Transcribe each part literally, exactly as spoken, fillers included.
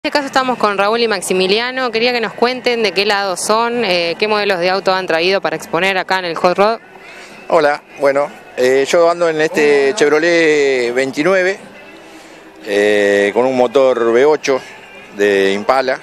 En este caso estamos con Raúl y Maximiliano. Quería que nos cuenten de qué lado son, eh, qué modelos de auto han traído para exponer acá en el Hot Rod. Hola, bueno, eh, yo ando en este Chevrolet veintinueve eh, con un motor V ocho de Impala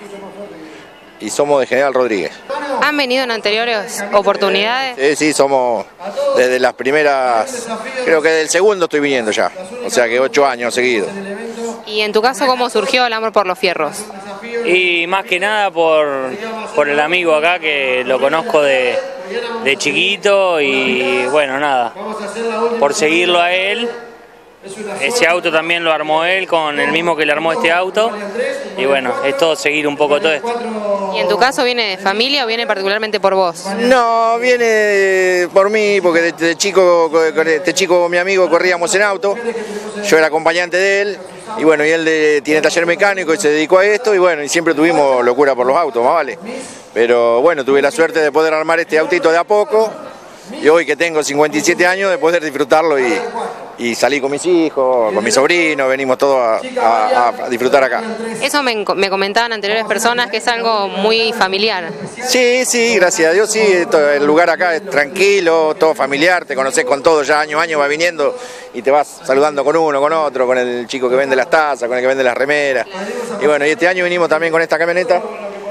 y somos de General Rodríguez. ¿Han venido en anteriores oportunidades? Sí, sí, somos desde las primeras, creo que del segundo estoy viniendo ya, o sea que ocho años seguidos. Y en tu caso, ¿cómo surgió el amor por los fierros? Y más que nada por, por el amigo acá que lo conozco de, de chiquito y bueno, nada, por seguirlo a él. Ese auto también lo armó él con el mismo que le armó este auto y bueno, es todo seguir un poco todo esto. ¿Y en tu caso viene de familia o viene particularmente por vos? No, viene por mí porque de, de chico, con este chico mi amigo corríamos en auto, yo era acompañante de él y bueno, y él de, tiene taller mecánico y se dedicó a esto y bueno, y siempre tuvimos locura por los autos, más vale. Pero bueno, tuve la suerte de poder armar este autito de a poco y hoy que tengo cincuenta y siete años de poder disfrutarlo y, y salir con mis hijos, con mis sobrinos, venimos todos a, a, a disfrutar acá. Eso me, me comentaban anteriores personas que es algo muy familiar. Sí, sí, gracias a Dios, sí, el lugar acá es tranquilo, todo familiar, te conoces con todo ya año a año, vas viniendo y te vas saludando con uno, con otro, con el chico que vende las tazas, con el que vende las remeras. Y bueno, y este año vinimos también con esta camioneta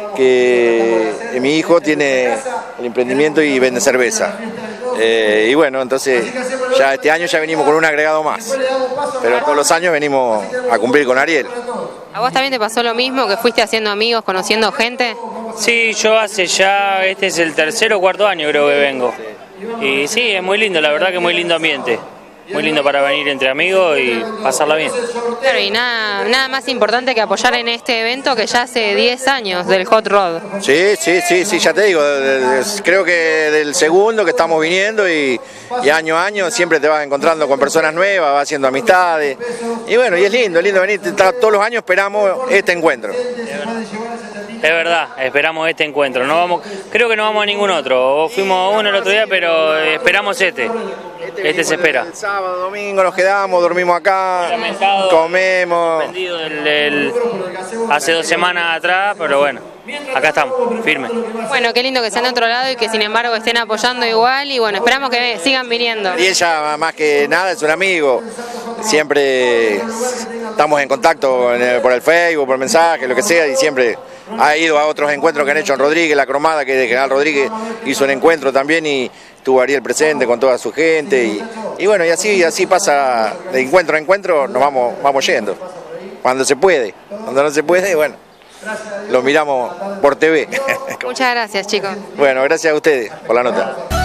que mi hijo tiene el emprendimiento y vende cerveza. Eh, y bueno, entonces ya este año ya venimos con un agregado más, pero todos los años venimos a cumplir con Ariel. ¿A vos también te pasó lo mismo, que fuiste haciendo amigos, conociendo gente? Sí, yo hace ya, este es el tercer o cuarto año creo que vengo. Y sí, es muy lindo, la verdad que muy lindo ambiente. Muy lindo para venir entre amigos y pasarla bien. Claro, y nada, nada más importante que apoyar en este evento que ya hace diez años del Hot Rod. Sí, sí, sí, sí, ya te digo, creo que del segundo que estamos viniendo y, y año a año siempre te vas encontrando con personas nuevas, vas haciendo amistades. Y bueno, y es lindo, es lindo venir, todos los años esperamos este encuentro. Es verdad, esperamos este encuentro. No vamos, creo que no vamos a ningún otro. Fuimos a uno el otro día, pero esperamos este. Este se espera. El sábado, domingo nos quedamos, dormimos acá, comemos. Vendido el, el, hace dos semanas atrás, pero bueno, acá estamos, firmes. Bueno, qué lindo que sean de otro lado y que sin embargo estén apoyando igual y bueno, esperamos que sigan viniendo. Y ella más que nada es un amigo, siempre estamos en contacto por el Facebook, por mensaje, lo que sea, y siempre ha ido a otros encuentros que han hecho en Rodríguez, la Cromada, que de General Rodríguez hizo un encuentro también y tuvo a Ariel presente con toda su gente y, y bueno, y así, así pasa de encuentro a encuentro, nos vamos, vamos yendo, cuando se puede, cuando no se puede, bueno, lo miramos por T V. Muchas gracias, chicos. Bueno, gracias a ustedes por la nota.